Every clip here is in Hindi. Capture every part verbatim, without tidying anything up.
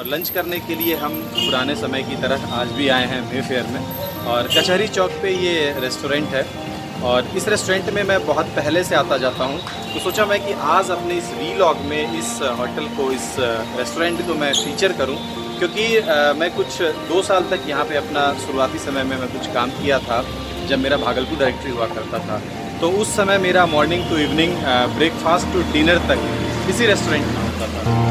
और लंच करने के लिए हम पुराने समय की तरह आज भी आए हैं मे फेयर में। और कचहरी चौक पे ये रेस्टोरेंट है और इस रेस्टोरेंट में मैं बहुत पहले से आता जाता हूँ, तो सोचा मैं कि आज अपने इस वीलॉग में इस होटल को, इस रेस्टोरेंट को मैं फीचर करूँ, क्योंकि आ, मैं कुछ दो साल तक यहाँ पे अपना शुरुआती समय में मैं कुछ काम किया था जब मेरा भागलपुर डायरेक्टरी हुआ करता था। तो उस समय मेरा morning to evening, breakfast to dinner तक इसी रेस्टोरेंट में होता था।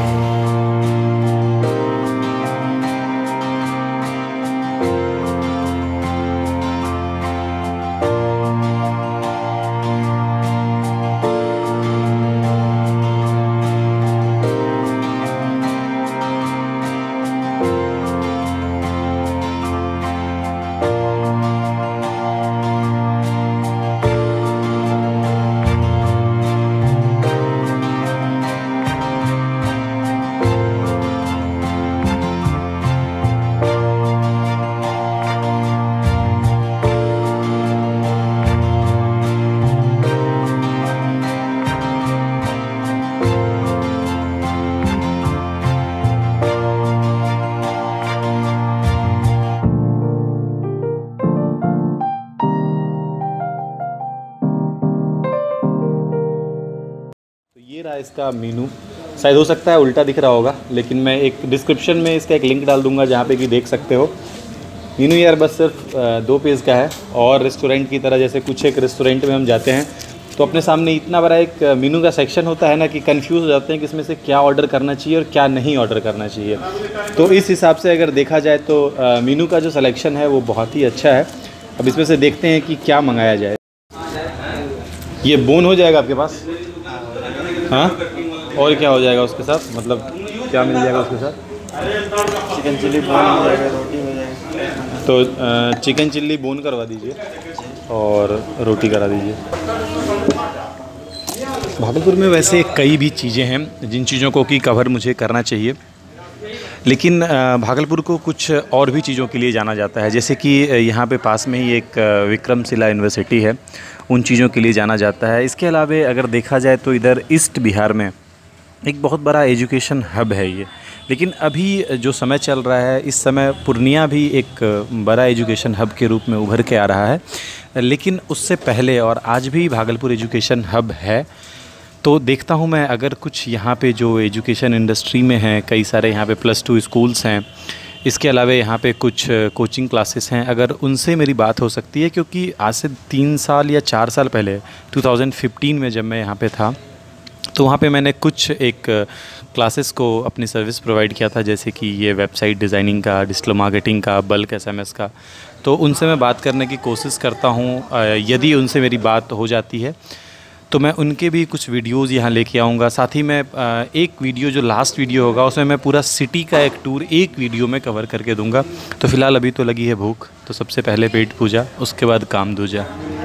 ये रहा इसका मीनू। शायद हो सकता है उल्टा दिख रहा होगा, लेकिन मैं एक डिस्क्रिप्शन में इसका एक लिंक डाल दूंगा जहाँ पे कि देख सकते हो। मीनू यार बस सिर्फ दो पेज का है और रेस्टोरेंट की तरह, जैसे कुछ एक रेस्टोरेंट में हम जाते हैं तो अपने सामने इतना बड़ा एक मीनू का सेक्शन होता है ना कि कंफ्यूज हो जाते हैं कि इसमें से क्या ऑर्डर करना चाहिए और क्या नहीं ऑर्डर करना चाहिए। तो इस हिसाब से अगर देखा जाए तो मीनू का जो सिलेक्शन है वो बहुत ही अच्छा है। अब इसमें से देखते हैं कि क्या मंगाया जाए। ये बोन हो जाएगा आपके पास? हाँ, और क्या हो जाएगा उसके साथ, मतलब क्या मिल जाएगा उसके साथ? चिकन चिल्ली बोन हो जाएगा, रोटी हो जाएगा। तो चिकन चिल्ली बोन करवा दीजिए और रोटी करा दीजिए। भागलपुर में वैसे कई भी चीज़ें हैं जिन चीज़ों को कि कवर मुझे करना चाहिए, लेकिन भागलपुर को कुछ और भी चीज़ों के लिए जाना जाता है। जैसे कि यहाँ पे पास में ही एक विक्रमशिला यूनिवर्सिटी है, उन चीज़ों के लिए जाना जाता है। इसके अलावा अगर देखा जाए तो इधर ईस्ट बिहार में एक बहुत बड़ा एजुकेशन हब है ये। लेकिन अभी जो समय चल रहा है, इस समय पूर्णिया भी एक बड़ा एजुकेशन हब के रूप में उभर के आ रहा है। लेकिन उससे पहले और आज भी भागलपुर एजुकेशन हब है। तो देखता हूँ मैं, अगर कुछ यहाँ पे जो एजुकेशन इंडस्ट्री में हैं, कई सारे यहाँ पे प्लस टू स्कूल्स हैं, इसके अलावा यहाँ पे कुछ कोचिंग क्लासेस हैं, अगर उनसे मेरी बात हो सकती है। क्योंकि आज से तीन साल या चार साल पहले दो हज़ार पंद्रह में जब मैं यहाँ पे था तो वहाँ पे मैंने कुछ एक क्लासेस को अपनी सर्विस प्रोवाइड किया था, जैसे कि ये वेबसाइट डिज़ाइनिंग का, डिजिटल मार्केटिंग का, बल्क एसएमएस का। तो उनसे मैं बात करने की कोशिश करता हूँ। यदि उनसे मेरी बात हो जाती है तो मैं उनके भी कुछ वीडियोज़ यहाँ लेके आऊँगा। साथ ही मैं एक वीडियो, जो लास्ट वीडियो होगा, उसमें मैं पूरा सिटी का एक टूर एक वीडियो में कवर करके दूँगा। तो फ़िलहाल अभी तो लगी है भूख, तो सबसे पहले पेट पूजा, उसके बाद काम दूजा।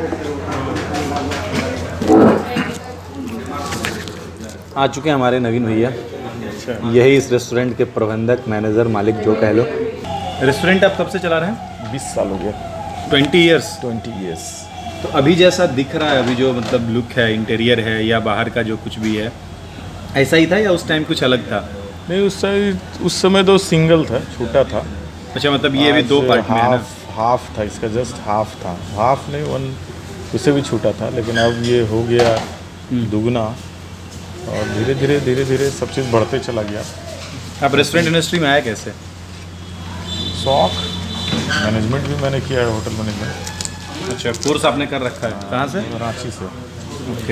आ चुके हैं हमारे नवीन भैया। यही इस रेस्टोरेंट के प्रबंधक, मैनेजर, मालिक जो कह लो। रेस्टोरेंट आप कब से चला रहे हैं? बीस साल हो गया। Twenty years twenty years. तो अभी जैसा दिख रहा है, अभी जो मतलब लुक है, इंटीरियर है या बाहर का जो कुछ भी है, ऐसा ही था या उस टाइम कुछ अलग था? नहीं, उस टाइम उस समय तो सिंगल था, छोटा था। अच्छा, मतलब ये भी दो पार्ट में है ना? हाफ था इसका, जस्ट हाफ था, हाफ नहीं वन, उससे भी छोटा था। लेकिन अब ये हो गया दुगना और धीरे धीरे धीरे धीरे सब चीज़ बढ़ते चला गया। आप रेस्टोरेंट इंडस्ट्री में आए कैसे? शौक, मैनेजमेंट भी मैंने किया है, होटल मैनेजमेंट। अच्छा, कोर्स आपने कर रखा है? कहाँ से? रांची से। ओके।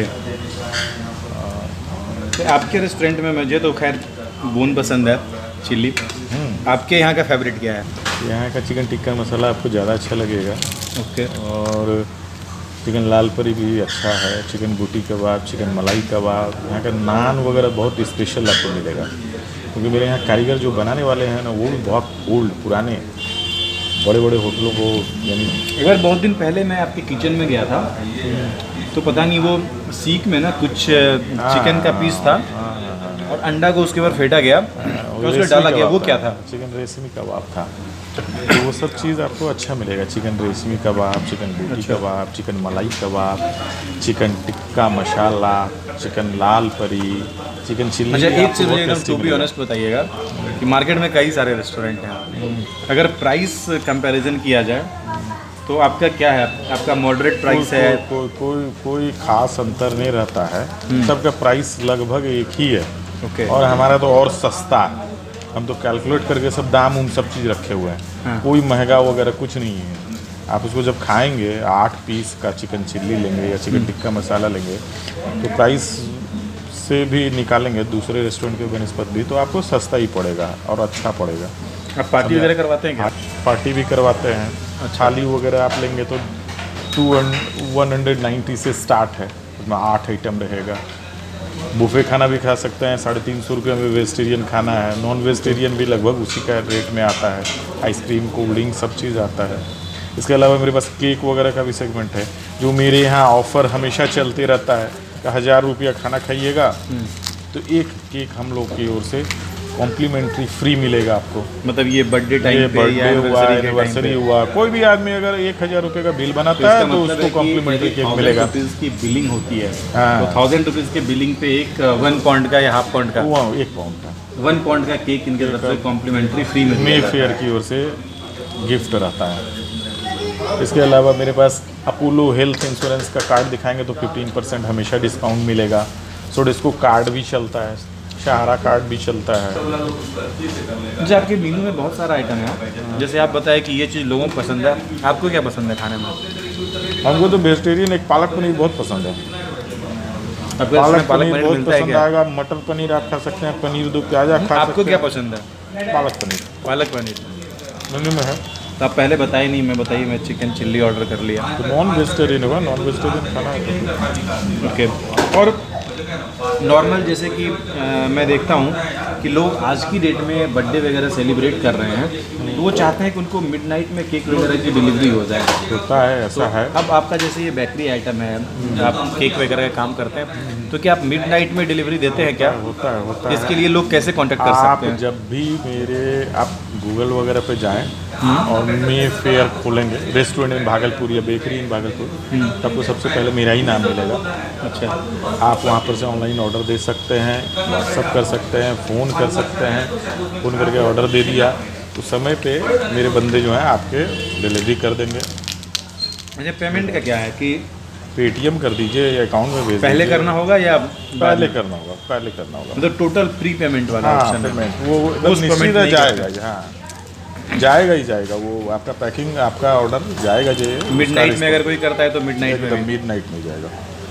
तो आपके रेस्टोरेंट में मुझे तो खैर बोन पसंद है, चिल्ली। आपके यहाँ का फेवरेट क्या है? यहाँ का चिकन टिक्का मसाला आपको ज़्यादा अच्छा लगेगा। ओके। और चिकन लाल परी भी अच्छा है, चिकन बूटी कबाब, चिकन मलाई कबाब। यहाँ का नान वगैरह बहुत स्पेशल आपको मिलेगा, क्योंकि मेरे यहाँ कारीगर जो बनाने वाले हैं ना, वो भी बहुत ओल्ड, पुराने, बड़े बड़े होटलों को, यानी एक बार बहुत दिन पहले मैं आपके किचन में गया था, तो पता नहीं वो सीख में ना कुछ चिकन का पीस था और अंडा को उसके ऊपर फेंटा गया तो उसमें डाला गया, वो क्या था? चिकन रेशमी कबाब था। तो वो सब चीज़ आपको अच्छा मिलेगा, चिकन रेशमी कबाब, चिकन बूटी अच्छा। Kebab, chicken malai kebab, chicken tikka masala, chicken Lal Pari, chicken chilli. अच्छा, एक चीज़ मुझे आपको एकदम टू बी ऑनेस्ट बताइएगा कि मार्केट में कई सारे रेस्टोरेंट हैं, अगर प्राइस कंपैरिजन किया जाए तो आपका क्या है? आपका मॉडरेट प्राइस कोई, है? कोई कोई कोई खास अंतर नहीं रहता है, सबका प्राइस लगभग एक ही है। ओके। और हमारा तो और सस्ता है, हम तो कैलकुलेट करके सब दाम उम सब चीज़ रखे हुए हैं। हाँ। कोई महंगा वगैरह कुछ नहीं है। आप उसको जब खाएंगे, आठ पीस का चिकन चिल्ली लेंगे या चिकन टिक्का मसाला लेंगे तो प्राइस से भी निकालेंगे दूसरे रेस्टोरेंट के बनस्पत भी, तो आपको सस्ता ही पड़ेगा और अच्छा पड़ेगा। आप पार्टी वगैरह करवाते हैं क्या? पार्टी भी करवाते हैं। थाली वगैरह आप लेंगे तो टू वन हंड्रेड नाइन्टी से स्टार्ट है, उसमें आठ आइटम रहेगा। बुफे खाना भी खा सकते हैं, साढ़े तीन सौ रुपये में वेजिटेरियन खाना है, नॉन वेजिटेरियन भी लगभग उसी का रेट में आता है। आइसक्रीम, कोल्ड ड्रिंक सब चीज़ आता है। इसके अलावा मेरे पास केक वगैरह का भी सेगमेंट है, जो मेरे यहाँ ऑफ़र हमेशा चलते रहता है कि हज़ार रुपया खाना खाइएगा तो एक केक हम लोग की ओर से कॉम्प्लीमेंट्री फ्री मिलेगा आपको। मतलब ये बर्थडे टाइम ये पे या बर्थडे हुआ, एनिवर्सरी के टाइम एनिवर्सरी पे? हुआ, कोई भी आदमी अगर एक हज़ार रुपये का बिल बनाता है तो उसको कॉम्प्लीमेंट्री केक मिलेगा। रुपीज़ की बिलिंग होती है, हाँ। तो थाउजेंड रुपीज़ के बिलिंग पे एक वन पाउंड का या हाफ पाउंड का, वो एक पाउंड का वन पाउंड का केक इनके तरफ से कॉम्प्लीमेंट्री फ्री मिल मे जाएगा। फेयर की ओर से गिफ्ट रहता है। इसके अलावा मेरे पास अपोलो हेल्थ इंश्योरेंस का कार्ड दिखाएंगे तो फिफ्टीन परसेंट हमेशा डिस्काउंट मिलेगा। सो डिस्को कार्ड भी चलता है, सहारा कार्ड भी चलता है। अच्छा, आपके मेनू में बहुत सारा आइटम है, जैसे आप बताएं कि ये चीज़ लोगों को पसंद है, आपको क्या पसंद है खाने में? हमको तो वेजिटेरियन एक पालक पनीर बहुत पसंद है। आपको पालक इसमें पालक पनीर पनीर बहुत मिलता है पसंद क्या? आएगा। मटर पनीर आप खा सकते हैं, पनीर दो प्याज आप खा आपको सकते क्या हैं। पसंद है? पालक पनीर पालक पनीर मेन्यू में है। तो आप पहले बताइए नहीं, मैं बताइए मैं चिकन चिल्ली ऑर्डर कर लिया। तो नॉन वेजिटेरियन होगा, नॉन वेजिटेरियन खाना है। ओके। और नॉर्मल जैसे कि आ, मैं देखता हूँ कि लोग आज की डेट में बर्थडे वगैरह सेलिब्रेट कर रहे हैं, तो वो चाहते हैं कि उनको मिडनाइट में केक वगैरह की डिलीवरी हो जाए। होता है, ऐसा है। अब आपका जैसे ये बेकरी आइटम है, आप केक वगैरह का काम करते हैं, तो क्या आप मिडनाइट में डिलीवरी देते हैं क्या? होता है, होता है। इसके लिए लोग कैसे कांटेक्ट कर आप सकते हैं? जब भी मेरे आप गूगल वगैरह पे जाएं और मे फेयर खोलेंगे रेस्टोरेंट इन भागलपुर या बेकरी इन भागलपुर, तो आपको सबसे पहले मेरा ही नाम मिलेगा। अच्छा, आप वहाँ पर से ऑनलाइन ऑर्डर दे सकते हैं, व्हाट्सअप कर सकते हैं, फ़ोन कर सकते हैं। फ़ोन करके ऑर्डर दे दिया उस समय पे मेरे बंदे जो हैं आपके डिलीवरी कर देंगे। अच्छा, पेमेंट का क्या है कि पेटीएम कर दीजिए या अकाउंट में भेज पहले दीजिए। करना होगा या पहले करना होगा, पहले करना होगा। मतलब टोटल प्री पेमेंट वाला हाँ, ऑप्शन है? पेमेंट वो Post एकदम payment निश्चित नहीं जाएगा ही, हाँ जाएगा ही जाएगा। वो आपका पैकिंग, आपका ऑर्डर जाएगा जो मिडनाइट में अगर कोई करता है तो मिडनाइट में एकदम मिड नाइट में जाएगा।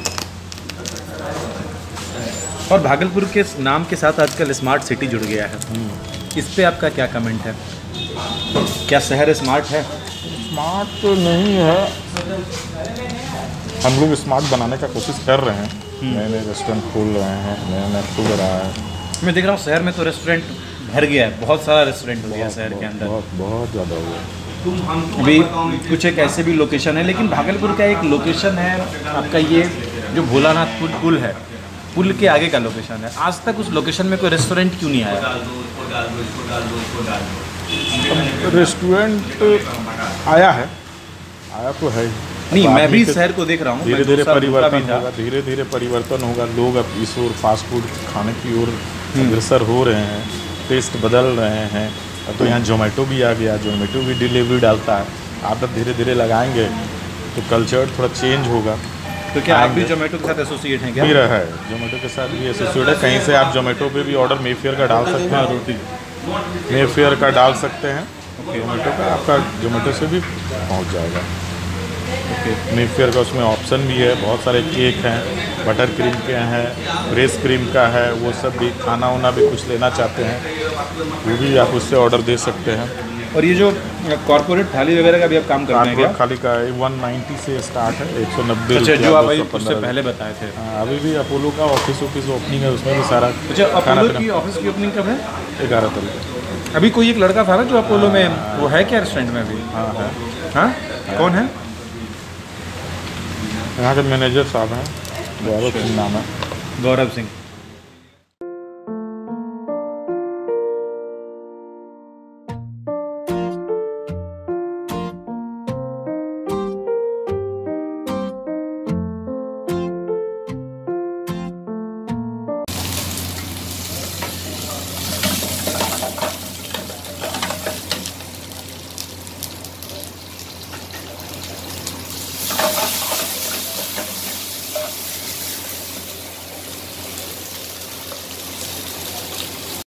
और भागलपुर के नाम के साथ आजकल स्मार्ट सिटी जुड़ गया है, इस पे आपका क्या कमेंट है? क्या शहर स्मार्ट है? स्मार्ट तो नहीं है, हम लोग स्मार्ट बनाने का कोशिश कर रहे हैं। नए नए रेस्टोरेंट खोल रहे हैं, नया नया खुल रहा है। मैं देख रहा हूँ शहर में तो रेस्टोरेंट भर गया है, बहुत सारा रेस्टोरेंट हो गया शहर के अंदर। बहुत बहुत ज़्यादा हो गया। अभी कुछ एक ऐसे भी लोकेशन है, लेकिन भागलपुर का एक लोकेशन है आपका, ये जो भोलानाथ पुल पुल है, पुल के आगे का लोकेशन है। आज तक उस लोकेशन में कोई रेस्टोरेंट क्यों नहीं आया? रेस्टोरेंट आया है, आया तो है ही। नहीं, अब मैं आदमी भी के- शहर को देख रहा हूँ, धीरे मैं धीरे दूसरा भूखा भी परिवर्तन था। होगा, धीरे धीरे परिवर्तन होगा। लोग अब इस ओर फास्ट फूड खाने की ओर अग्रसर हो रहे हैं, टेस्ट बदल रहे हैं। अब तो यहाँ जोमेटो भी आ गया, जोमेटो भी डिलीवरी डालता है। आदत धीरे धीरे लगाएंगे तो कल्चर थोड़ा चेंज होगा। तो क्या आप भी जोमेटो के साथ एसोसिएट हैं क्या? मेरा है जोमेटो के साथ भी एसोसिएट है। कहीं से आप जोमेटो पे भी ऑर्डर मेफेयर का डाल सकते हैं, रोटी मेफेयर का डाल सकते हैं जोमेटो का, आपका जोमेटो से भी पहुँच जाएगा। मेफेयर का उसमें ऑप्शन भी है, बहुत सारे केक हैं, बटर क्रीम के हैं, ब्रेस क्रीम का है, वो सब भी। खाना वाना भी कुछ लेना चाहते हैं वो भी आप उससे ऑर्डर दे सकते हैं। और ये जो कॉर्पोरेट थाली वगैरह का भी आप काम करते हैं क्या? खाली का वन नाइन्टी से स्टार्ट है, एक सौ नब्बे अच्छा, रुपया, जो आप दो अभी सौ उससे पंद्रह। पहले बताए थे। हाँ, अभी भी अपोलो का ऑफिस ऑफिस ओपनिंग है, उसमें भी सारा अच्छा, खाना अपोलो पीना। की ऑफिस की ओपनिंग कब है? ग्यारह तारीख। अभी कोई एक लड़का था ना जो अपोलो में, वो है क्या रेस्टोरेंट में अभी? हाँ है, हाँ, कौन है? यहाँ के मैनेजर साहब हैं, गौरव सिंह नाम है। गौरव सिंह।